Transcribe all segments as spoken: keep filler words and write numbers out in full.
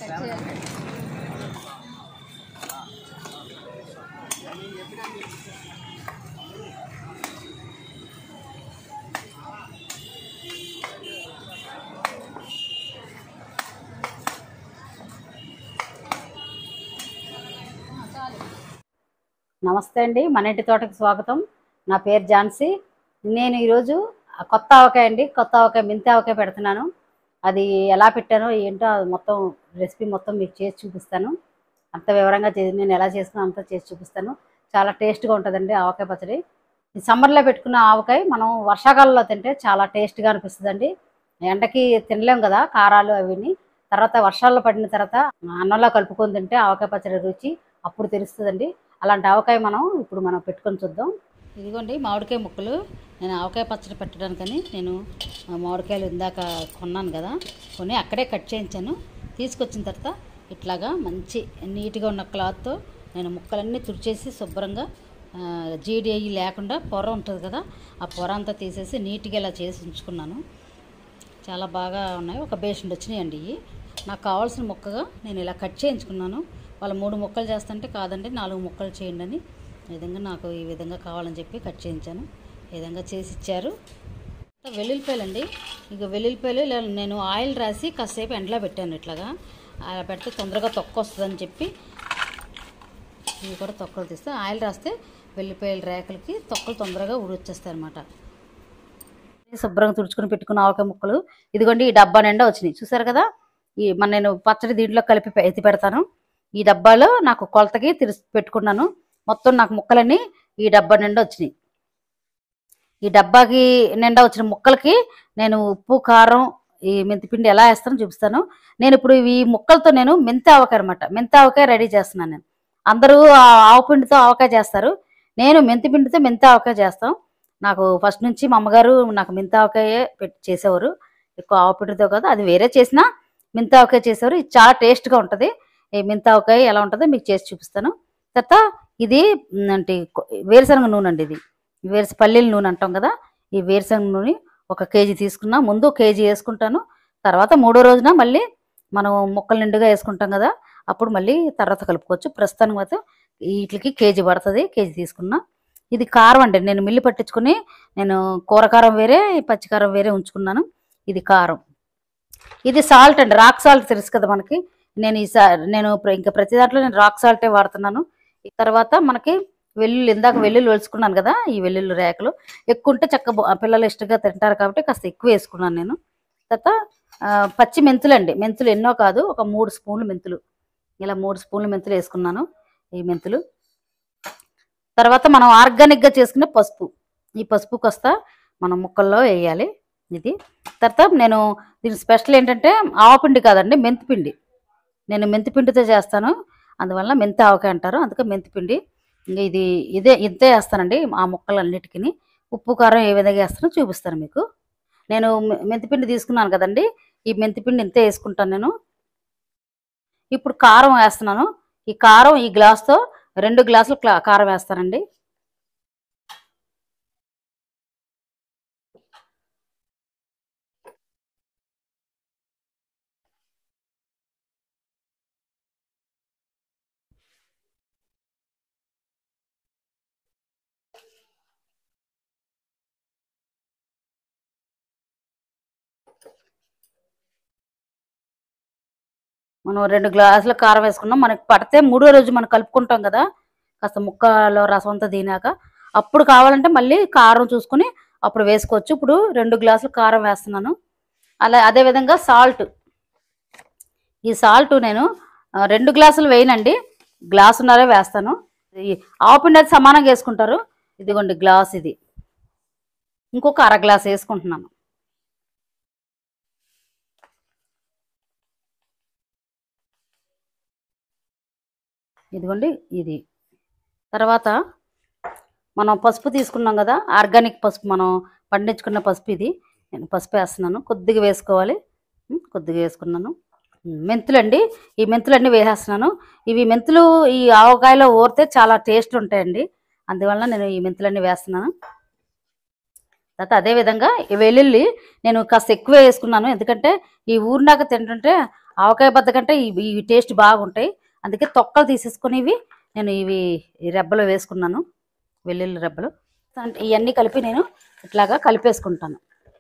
నమస్తే అండి, మన ఇంటి తోటకి స్వాగతం. నా పేరు ఝాన్సీ. నేను ఈరోజు కొత్త ఆవకాయ అండి కొత్త ఆవకాయ మెంతి ఆవకాయ పెడుతున్నాను. అది ఎలా పెట్టానో ఏంటో మొత్తం రెసిపీ మొత్తం మీకు చేసి చూపిస్తాను. అంత వివరంగా చేసి నేను ఎలా చేసుకున్నా అంతా చేసి చూపిస్తాను. చాలా టేస్ట్గా ఉంటుందండి ఆవకాయ పచ్చడి. ఈ సమ్మర్లో పెట్టుకున్న ఆవకాయ మనం వర్షాకాలంలో తింటే చాలా టేస్ట్గా అనిపిస్తుందండి. ఎండకి తినలేం కదా కారాలు అవిని. తర్వాత వర్షాల్లో పడిన తర్వాత అన్నంలో కలుపుకొని తింటే ఆవకాయ పచ్చడి రుచి అప్పుడు తెలుస్తుందండి. అలాంటి ఆవకాయ మనం ఇప్పుడు మనం పెట్టుకొని చూద్దాం. ఇదిగోండి మామిడికాయ ముక్కలు. నేను ఆవకాయ పచ్చడి పెట్టడానికని నేను మామిడికాయలు ఇందాక కొన్నాను కదా, కొని అక్కడే కట్ చేయించాను. తీసుకొచ్చిన తర్వాత ఇట్లాగా మంచి నీట్గా ఉన్న క్లాత్తో నేను ముక్కలన్నీ తుడిచేసి శుభ్రంగా జీడి అయ్యి లేకుండా పొర ఉంటుంది కదా, ఆ పొర అంతా తీసేసి నీట్గా ఇలా చేసి ఉంచుకున్నాను. చాలా బాగా ఉన్నాయి. ఒక బేషన్ వచ్చినాయండి ఇవి. నాకు కావాల్సిన ముక్కగా నేను ఇలా కట్ చేయించుకున్నాను. వాళ్ళు మూడు ముక్కలు చేస్తుంటే కాదండి నాలుగు ముక్కలు చేయండి అని ఈ విధంగా నాకు ఈ విధంగా కావాలని చెప్పి కట్ చేయించాను. ఈ విధంగా చేసి ఇచ్చారు. వెల్లుల్లిపాయలు అండి. ఇక వెల్లుల్లిపాయలు ఇలా నేను ఆయిల్ రాసి కాసేపు ఎండలో పెట్టాను. ఇట్లాగా అలా పెడితే తొందరగా తొక్క వస్తుందని చెప్పి ఇవి కూడా తొక్కలు తీస్తే ఆయిల్ రాస్తే వెల్లుల్లిపాయల రేకలకి తొక్కలు తొందరగా ఊడొచ్చేస్తాయి అన్నమాట. శుభ్రంగా తుడుచుకుని పెట్టుకున్న ఆవకాయ ముక్కలు ఇదిగోండి ఈ డబ్బా నిండా వచ్చినాయి. చూసారు కదా, ఈ మన నేను పచ్చడి దీంట్లో కలిపి ఎత్తి పెడతాను. ఈ డబ్బాలో నాకు కొలతకి తిరిసి పెట్టుకున్నాను. మొత్తం నాకు ముక్కలన్నీ ఈ డబ్బా నిండా వచ్చినాయి. ఈ డబ్బాకి నిండా వచ్చిన ముక్కలకి నేను ఉప్పు కారం ఈ మెంతిపిండి ఎలా వేస్తానో చూపిస్తాను. నేను ఇప్పుడు ఈ ముక్కలతో నేను మెంతి ఆవకాయ అనమాట మెంతి ఆవకాయ రెడీ చేస్తున్నాను. నేను అందరూ ఆవు పిండితో ఆవకాయ చేస్తారు, నేను మెంతిపిండితో మెంతి ఆవకాయ చేస్తాం. నాకు ఫస్ట్ నుంచి మా అమ్మగారు నాకు మెంతి ఆవకాయ పెట్టి చేసేవారు. ఎక్కువ ఆవు పిండితో కదా, అది వేరే చేసినా మెంతి ఆవకాయ చేసేవారు. ఇది చాలా టేస్ట్గా ఉంటుంది. ఈ మెంతి ఆవకాయ ఎలా ఉంటుందో మీకు చేసి చూపిస్తాను. తర్వాత ఇది అంటే వేరుశనగ నూనె అండి. ఇది వేరుశ పల్లీల నూనె అంటాం కదా, ఈ వేరుశనగ నూనె ఒక కేజీ తీసుకున్నా. ముందు కేజీ వేసుకుంటాను, తర్వాత మూడో రోజున మళ్ళీ మనం ముక్కలు నిండుగా వేసుకుంటాం కదా, అప్పుడు మళ్ళీ తర్వాత కలుపుకోవచ్చు. ప్రస్తుతానికి మాత్రం వీటికి కేజీ పడుతుంది, కేజీ తీసుకున్నా. ఇది కారం అండి. నేను మిల్లి పట్టించుకుని నేను కూరకారం వేరే పచ్చికారం వేరే ఉంచుకున్నాను. ఇది కారం. ఇది సాల్ట్ అండి, రాక్ సాల్ట్ తెలుసు కదా మనకి. నేను ఈ నేను ఇంకా ప్రతి దాంట్లో నేను రాక్ సాల్టే వాడుతున్నాను. ఈ తర్వాత మనకి వెల్లుల్లి, ఇందాక వెల్లుల్లి వేసుకున్నాను కదా, ఈ వెల్లుల్లి రేకలు ఎక్కువ ఉంటే చక్క పిల్లలు ఇష్టంగా తింటారు కాబట్టి కాస్త ఎక్కువ వేసుకున్నాను నేను. తర్వాత పచ్చి మెంతులు అండి. మెంతులు ఎన్నో కాదు, ఒక మూడు స్పూన్లు మెంతులు, ఇలా మూడు స్పూన్లు మెంతులు వేసుకున్నాను. ఈ మెంతులు తర్వాత మనం ఆర్గానిక్గా చేసుకునే పసుపు, ఈ పసుపు కాస్త మనం ముక్కల్లో వేయాలి. ఇది తర్వాత నేను దీని స్పెషల్ ఏంటంటే ఆవపిండి కాదండి, మెంతిపిండి. నేను మెంతిపిండితో చేస్తాను, అందువల్ల మెంతి ఆవకాయ అంటారు, అందుకే మెంతిపిండి. ఇంకా ఇది ఇదే ఇంతే వేస్తానండి ఆ ముక్కలన్నిటికీ. ఉప్పు కారం ఏ విధంగా వేస్తానో చూపిస్తాను మీకు. నేను మెంతిపిండి తీసుకున్నాను కదండి, ఈ మెంతిపిండి ఇంతే వేసుకుంటాను నేను. ఇప్పుడు కారం వేస్తున్నాను. ఈ కారం ఈ గ్లాస్తో రెండు గ్లాసులు కారం వేస్తానండి. మనం రెండు గ్లాసుల కారం వేసుకున్నాం. మనకి పడితే మూడో రోజు మనం కలుపుకుంటాం కదా, కాస్త ముక్కలో రసం అంతా తినాక అప్పుడు కావాలంటే మళ్ళీ కారం చూసుకుని అప్పుడు వేసుకోవచ్చు. ఇప్పుడు రెండు గ్లాసులు కారం వేస్తున్నాను. అలా అదేవిధంగా సాల్ట్, ఈ సాల్ట్ నేను రెండు గ్లాసులు వేయనండి, గ్లాసున్నరే వేస్తాను. ఆవపిండి అయితే సమానంగా వేసుకుంటారు. ఇదిగోండి గ్లాస్, ఇది ఇంకొక అర గ్లాస్ వేసుకుంటున్నాను. ఇదిగోండి ఇది. తర్వాత మనం పసుపు తీసుకున్నాం కదా, ఆర్గానిక్ పసుపు, మనం పండించుకున్న పసుపు. ఇది నేను పసుపు వేస్తున్నాను, కొద్దిగా వేసుకోవాలి, కొద్దిగా వేసుకున్నాను. మెంతులు అండి, ఈ మెంతులన్నీ వేసేస్తున్నాను. ఇవి మెంతులు ఈ ఆవకాయలో ఊరితే చాలా టేస్ట్ ఉంటాయండి, అందువల్ల నేను ఈ మెంతులన్నీ వేస్తున్నాను. తర్వాత అదేవిధంగా ఈ వెల్లుల్లి నేను కాస్త ఎక్కువ వేసుకున్నాను, ఎందుకంటే ఈ ఊరినాక తింటుంటే ఆవకాయ బద్ద కంటే ఇవి ఇవి టేస్ట్ బాగుంటాయి. అందుకే తొక్కలు తీసేసుకొని ఇవి నేను ఇవి ఈ రెబ్బలో వేసుకున్నాను, వెల్లుల్లి రెబ్బలు. అంటే ఇవన్నీ కలిపి నేను ఇట్లాగా కలిపేసుకుంటాను.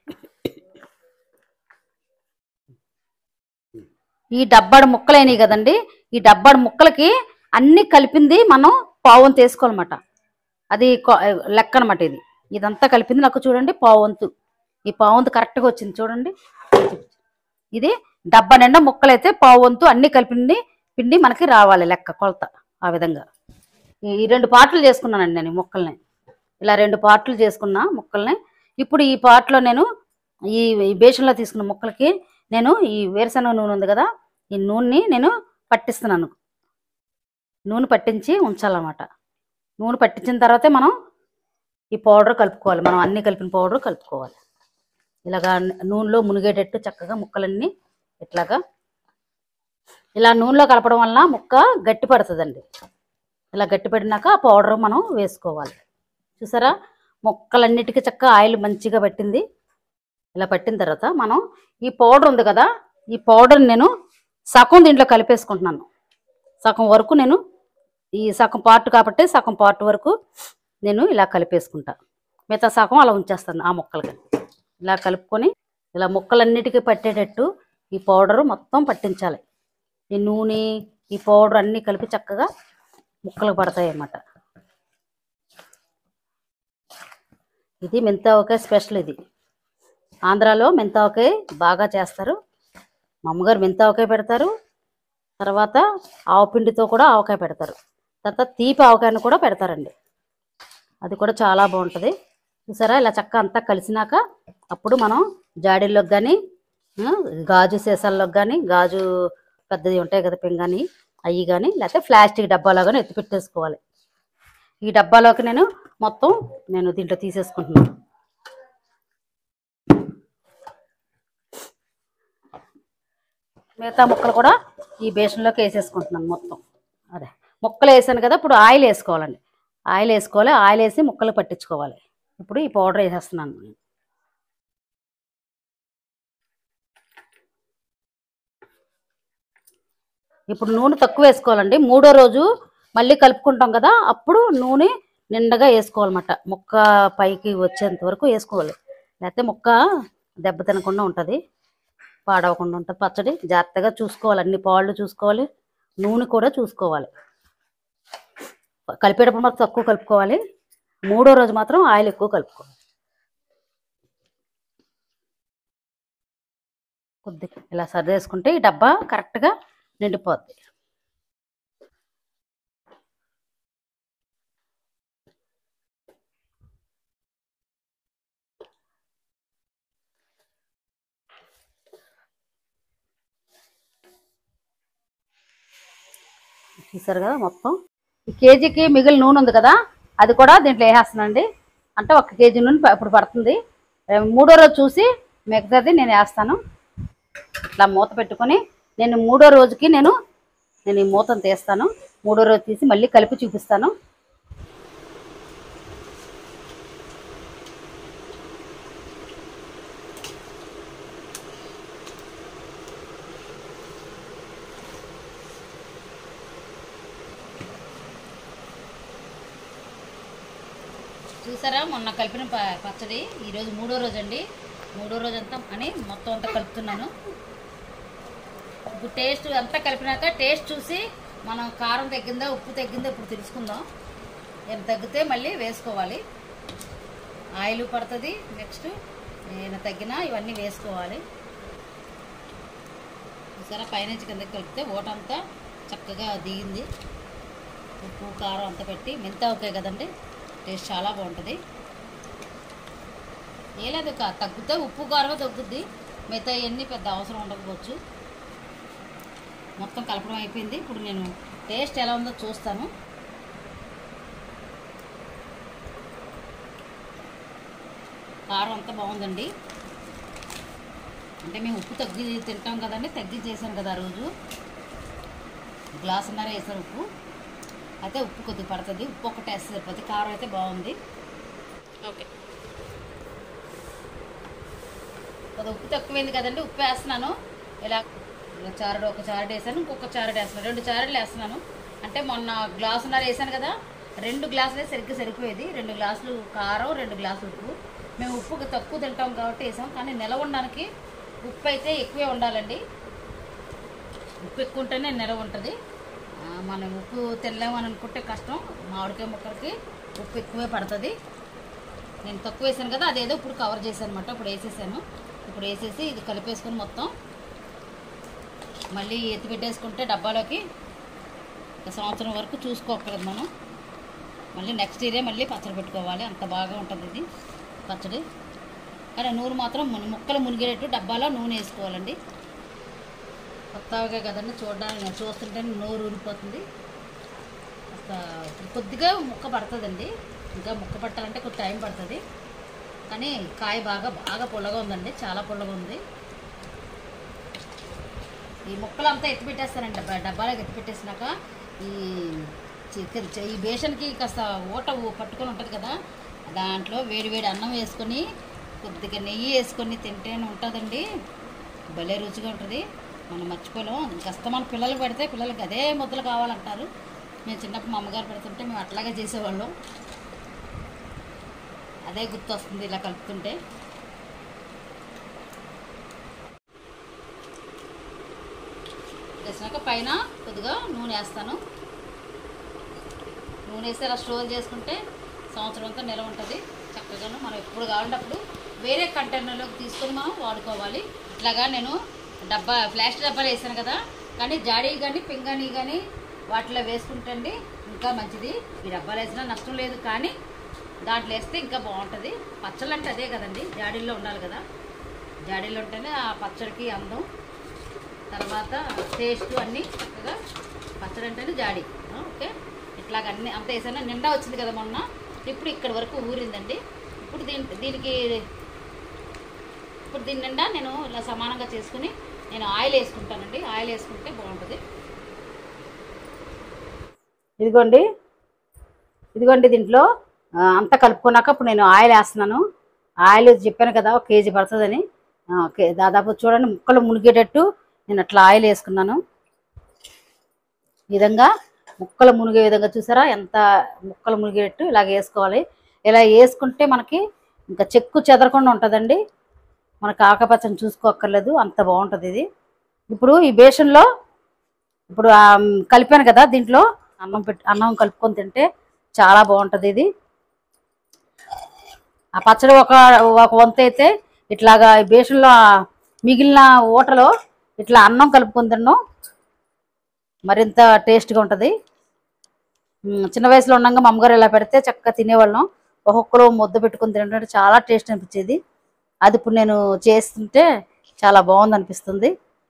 ఈ డబ్బాడు ముక్కలు అయినాయి కదండి, ఈ డబ్బాడు ముక్కలకి అన్నీ కలిపింది మనం పావంతు వేసుకోవాలన్నమాట. అది లెక్క అనమాట. ఇది ఇదంతా కలిపింది నాకు చూడండి పావంతు. ఈ పావంతు కరెక్ట్గా వచ్చింది చూడండి. ఇది డబ్బా నిండా ముక్కలు అయితే పావంతు అన్నీ కలిపింది పిండి మనకి రావాలి లెక్క కొలత. ఆ విధంగా ఈ రెండు పార్ట్లు చేసుకున్నానండి నేను ముక్కల్ని. ఇలా రెండు పార్ట్లు చేసుకున్నా ముక్కల్ని. ఇప్పుడు ఈ పార్ట్లో నేను ఈ బేషన్లో తీసుకున్న ముక్కలకి నేను ఈ వేరుశనగ నూనె ఉంది కదా, ఈ నూనెని నేను పట్టిస్తున్నాను. నూనె పట్టించి ఉంచాలన్నమాట. నూనె పట్టించిన తర్వాతే మనం ఈ పౌడర్ కలుపుకోవాలి. మనం అన్నీ కలిపిన పౌడర్ కలుపుకోవాలి. ఇలాగా నూనెలో మునిగేటట్టు చక్కగా ముక్కలన్నీ ఇట్లాగా ఇలా నూనెలో కలపడం వల్ల ముక్క గట్టి పడుతుందండి. ఇలా గట్టి పడినాక ఆ పౌడర్ మనం వేసుకోవాలి. చూసారా, ముక్కలన్నిటికీ చక్కగా ఆయిల్ మంచిగా పట్టింది. ఇలా పట్టిన తర్వాత మనం ఈ పౌడర్ ఉంది కదా, ఈ పౌడర్ నేను సగం దీంట్లో కలిపేసుకుంటున్నాను. సగం వరకు నేను ఈ సగం పార్ట్ కాబట్టి సగం పార్ట్ వరకు నేను ఇలా కలిపేసుకుంటా. మిగతా సగం అలా ఉంచేస్తాను ఆ ముక్కలకి. ఇలా కలుపుకొని ఇలా ముక్కలన్నిటికీ పట్టేటట్టు ఈ పౌడరు మొత్తం పట్టించాలి. ఈ నూనె ఈ పౌడర్ అన్నీ కలిపి చక్కగా ముక్కలు పడతాయి అన్నమాట. ఇది మెంతావకాయ స్పెషల్. ఇది ఆంధ్రాలో మెంతావకాయ బాగా చేస్తారు. మా అమ్మగారు మెంతావకాయ పెడతారు. తర్వాత ఆవపిండితో కూడా ఆవకాయ పెడతారు. తర్వాత తీపి ఆవకాయను కూడా పెడతారండి. అది కూడా చాలా బాగుంటుంది. చూసారా, ఇలా చక్క అంతా కలిసినాక అప్పుడు మనం జాడీల్లోకి కానీ గాజు సీసాల్లోకి కానీ, గాజు పెద్దవి ఉంటాయి కదా పింగాని, అవి కానీ లేకపోతే ప్లాస్టిక్ డబ్బాలో కానీ ఎత్తి పెట్టేసుకోవాలి. ఈ డబ్బాలోకి నేను మొత్తం నేను దీంట్లో తీసేసుకుంటున్నాను. మిగతా ముక్కలు కూడా ఈ బేషన్లోకి వేసేసుకుంటున్నాను మొత్తం. అదే ముక్కలు వేసాను కదా, ఇప్పుడు ఆయిల్ వేసుకోవాలండి. ఆయిల్ వేసుకోవాలి. ఆయిల్ వేసి ముక్కలు పట్టించుకోవాలి. ఇప్పుడు ఈ పౌడర్ వేసేస్తున్నాను. ఇప్పుడు నూనె తక్కువ వేసుకోవాలండి. మూడో రోజు మళ్ళీ కలుపుకుంటాం కదా, అప్పుడు నూనె నిండగా వేసుకోవాలన్నమాట. ముక్క పైకి వచ్చేంత వరకు వేసుకోవాలి. లేకపోతే ముక్క దెబ్బ తినకుండా ఉంటుంది, పాడవకుండా ఉంటుంది పచ్చడి. జాగ్రత్తగా చూసుకోవాలి, అన్ని పాళ్ళు చూసుకోవాలి, నూనె కూడా చూసుకోవాలి. కలిపేటప్పుడు మాత్రం తక్కువ కలుపుకోవాలి. మూడో రోజు మాత్రం ఆయిల్ ఎక్కువ కలుపుకోవాలి. కొద్దిగా ఇలా సర్దేసుకుంటే ఈ డబ్బా కరెక్ట్గా నిండిపోద్ది. చూసారు కదా, మొత్తం ఈ కేజీకి మిగిలిన నూనె ఉంది కదా, అది కూడా దీంట్లో వేసేస్తానండి. అంటే ఒక కేజీ నూనె ఇప్పుడు పడుతుంది. మూడో రోజు చూసి మిగతాది నేను వేస్తాను. ఇట్లా మూత పెట్టుకొని నేను మూడో రోజుకి నేను నేను ఈ మూతను తీస్తాను. మూడో రోజు తీసి మళ్ళీ కలిపి చూపిస్తాను. చూసారా, మొన్న కలిపిన పచ్చడి ఈరోజు మూడో రోజు అండి. మూడో రోజు అంతా అని మొత్తం అంతా కలుపుతున్నాను. ఇప్పుడు టేస్ట్ అంతా కలిపినాక టేస్ట్ చూసి మనం కారం తగ్గిందా ఉప్పు తగ్గిందా ఇప్పుడు తెలుసుకుందాం. నేను తగ్గితే మళ్ళీ వేసుకోవాలి. ఆయిల్ పడుతుంది. నెక్స్ట్ నేను తగ్గినా ఇవన్నీ వేసుకోవాలి. చూసారా, పైనుంచి కిందకి కలిపితే ఓటంతా చక్కగా దిగింది. ఉప్పు కారం అంతా పెట్టి మెంతావకాయ కదండి, టేస్ట్ చాలా బాగుంటుంది. ఏ లేదు తగ్గితే ఉప్పు కారం తగ్గుద్ది, మిగతా ఇవన్నీ పెద్ద అవసరం ఉండకపోవచ్చు. మొత్తం కలపడం అయిపోయింది. ఇప్పుడు నేను టేస్ట్ ఎలా ఉందో చూస్తాను. కారం అంతా బాగుందండి. అంటే మేము ఉప్పు తగ్గి తింటాం కదండి, తగ్గి చేశాను కదా ఆ రోజు. గ్లాసున్నర వేసాను ఉప్పు. అయితే ఉప్పు కొద్దిగా పడుతుంది. ఉప్పు ఒకటి వేస్తే సరిపోతుంది. కారం అయితే బాగుంది. ఓకే, కొద్దిగా ఉప్పు తక్కువైంది కదండి, ఉప్పు వేస్తున్నాను. ఇలా ఇలా చారుడు ఒక చారుడు వేసాను, ఇంకొక చారుడు వేస్తున్నాను, రెండు చారుడులు వేస్తున్నాను. అంటే మొన్న గ్లాసున్నర వేసాను కదా, రెండు గ్లాసులే సరిగ్గా సరిపోయేది. రెండు గ్లాసులు కారం, రెండు గ్లాసులు ఉప్పు. మేము ఉప్పు తక్కువ తింటాం కాబట్టి వేసాం, కానీ నిలవ ఉండడానికి ఉప్పు అయితే ఎక్కువే ఉండాలండి. ఉప్పు ఎక్కువ ఉంటేనే నిలవ ఉంటుంది. మనం ఉప్పు తినలేమని అనుకుంటే కష్టం. మామిడికాయ ముక్కలకి ఉప్పు ఎక్కువే పడుతుంది. నేను తక్కువ వేసాను కదా, అదేదో ఇప్పుడు కవర్ చేశాను అనమాట. ఇప్పుడు వేసేసాను. ఇప్పుడు వేసేసి ఇది కలిపేసుకొని మొత్తం మళ్ళీ ఎత్తి పెట్టేసుకుంటే డబ్బాలోకి ఒక సంవత్సరం వరకు చూసుకోకూడదు మనం. మళ్ళీ నెక్స్ట్ ఇయరే మళ్ళీ పచ్చడి పెట్టుకోవాలి. అంత బాగా ఉంటుంది ఇది పచ్చడి. కానీ నూనె మాత్రం ముక్కలు మునిగేటట్టు డబ్బాలో నూనె వేసుకోవాలండి. కొత్తగా కదండి చూడడానికి, చూస్తుంటే నోరు ఊరిపోతుంది. కొద్దిగా ముక్క పడుతుందండి. ఇంకా ముక్క పట్టాలంటే కొంచెం టైం పడుతుంది. కానీ కాయ బాగా బాగా పుల్లగా ఉందండి, చాలా పుల్లగా ఉంది. ఈ ముక్కలు అంతా ఎత్తి పెట్టేస్తానండి డబ్బా డబ్బాలోకి ఎత్తి పెట్టేసినాక ఈ ఈ బేషన్కి కాస్త ఊట పట్టుకొని ఉంటుంది కదా, దాంట్లో వేడి వేడి అన్నం వేసుకొని కొద్దిగా నెయ్యి వేసుకొని తింటేనే ఉంటుందండి. భలే రుచిగా ఉంటుంది. మనం మర్చిపోలేం. కాస్త మన పిల్లలు పెడితే పిల్లలకి అదే ముద్దలు కావాలంటారు. మేము చిన్నప్పుడు మా అమ్మగారు పెడుతుంటే మేము అట్లాగే చేసేవాళ్ళం. అదే గుర్తు వస్తుంది ఇలా కలుపుతుంటే. వేసినాక పైన కొద్దిగా నూనె వేస్తాను. నూనె వేసి అలా స్టోర్ చేసుకుంటే సంవత్సరం అంతా నిల్వ ఉంటుంది చక్కగాను. మనం ఎప్పుడు కావాలంటే అప్పుడు వేరే కంటైనర్లోకి తీసుకొని మనం వాడుకోవాలి. ఇట్లాగా నేను డబ్బా ప్లాస్టిక్ డబ్బాలు వేసాను కదా, కానీ జాడీ కానీ పింగాణి కానీ వాటిలో వేసుకుంటండి ఇంకా మంచిది. ఈ డబ్బాలు వేసినా నష్టం లేదు, కానీ దాంట్లో వేస్తే ఇంకా బాగుంటుంది. పచ్చళ్ళు అంటే అదే కదండి, జాడీల్లో ఉండాలి కదా. జాడీలో ఉంటేనే ఆ పచ్చడికి అందం, తర్వాత టేస్ట్ అన్నీ చక్కగా. పచ్చడి అంటేనే జాడీ. ఓకే, ఇట్లాగ అన్నీ అంత వేసాను. నిండా వచ్చింది కదా మొన్న, ఇప్పుడు ఇక్కడ వరకు ఊరిందండి. ఇప్పుడు దీని దీనికి ఇప్పుడు దీని నిండా నేను ఇలా సమానంగా చేసుకుని నేను ఆయిల్ వేసుకుంటానండి. ఆయిల్ వేసుకుంటే బాగుంటుంది. ఇదిగోండి ఇదిగోండి దీంట్లో అంతా కలుపుకున్నాక ఇప్పుడు నేను ఆయిల్ వేస్తున్నాను. ఆయిల్ చెప్పాను కదా ఒక కేజీ పడుతుందని. దాదాపు చూడండి ముక్కలు మునిగేటట్టు నేను అట్లా ఆయిల్ వేసుకున్నాను. ఈ విధంగా ముక్కలు మునిగే విధంగా చూసారా, ఎంత ముక్కలు మునిగేటట్టు ఇలాగ వేసుకోవాలి. ఇలా వేసుకుంటే మనకి ఇంకా చెక్కు చెదరకుండా ఉంటుందండి. మనకు ఆకపచ్చని చూసుకోక్కర్లేదు, అంత బాగుంటుంది ఇది. ఇప్పుడు ఈ బేషన్లో ఇప్పుడు కలిపాను కదా, దీంట్లో అన్నం పెట్టి అన్నం కలుపుకొని తింటే చాలా బాగుంటుంది ఇది. ఆ పచ్చడి ఒక ఒక వంత అయితే ఇట్లాగా బేషన్లో మిగిలిన ఊటలో ఇట్లా అన్నం కలుపుకొని తిన్నాం మరింత టేస్ట్గా ఉంటుంది. చిన్న వయసులో ఉండగా మా అమ్మగారు ఇలా పెడితే చక్కగా తినేవాళ్ళం. ఒక్కొక్కరు ముద్ద పెట్టుకుని తింటుంటే చాలా టేస్ట్ అనిపించేది. అది ఇప్పుడు నేను చేస్తుంటే చాలా బాగుంది అనిపిస్తుంది.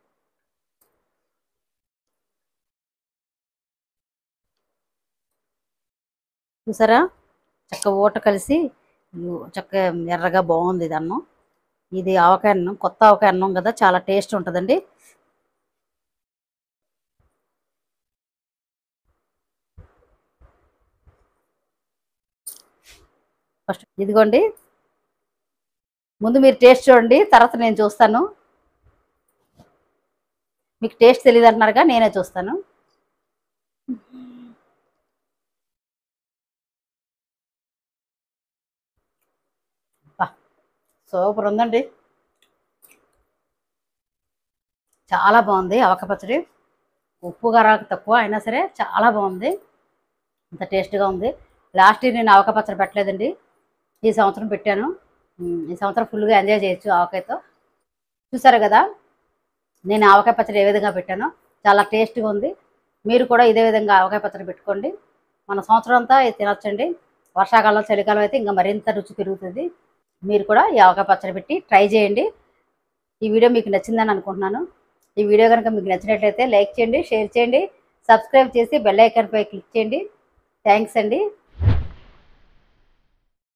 చూసారా, చక్క ఊట కలిసి చక్క ఎర్రగా బాగుంది ఇది అన్నం. ఇది ఆవకాయ అన్నం, కొత్త ఆవకాయ అన్నం కదా, చాలా టేస్ట్ ఉంటుందండి. ఫస్ట్ ఇదిగోండి, ముందు మీరు టేస్ట్ చూడండి, తర్వాత నేను చూస్తాను. మీకు టేస్ట్ తెలియదు అంటున్నారుగా, నేనే చూస్తాను. సూపర్ ఉందండి, చాలా బాగుంది ఆవకాయ పచ్చడి. ఉప్పు కారాకు తక్కువ అయినా సరే చాలా బాగుంది, అంత టేస్ట్గా ఉంది. లాస్ట్ ఇయర్ నేను ఆవకాయ పచ్చడి పెట్టలేదండి, ఈ సంవత్సరం పెట్టాను. ఈ సంవత్సరం ఫుల్గా ఎంజాయ్ చేయొచ్చు ఆవకాయతో. చూసారు కదా నేను ఆవకాయ పచ్చడి ఏ విధంగా పెట్టానో, చాలా టేస్ట్గా ఉంది. మీరు కూడా ఇదే విధంగా ఆవకాయ పచ్చడి పెట్టుకోండి, మన సంవత్సరం అంతా తినొచ్చండి. వర్షాకాలం చలికాలం అయితే ఇంకా మరింత రుచి పెరుగుతుంది. మీరు కూడా ఈ ఆవకాయ పచ్చడి పెట్టి ట్రై చేయండి. ఈ వీడియో మీకు నచ్చిందని అనుకుంటున్నాను. ఈ వీడియో కనుక మీకు నచ్చినట్లయితే లైక్ చేయండి, షేర్ చేయండి, సబ్స్క్రైబ్ చేసి బెల్ ఐకాన్పై క్లిక్ చేయండి. థ్యాంక్స్ అండి.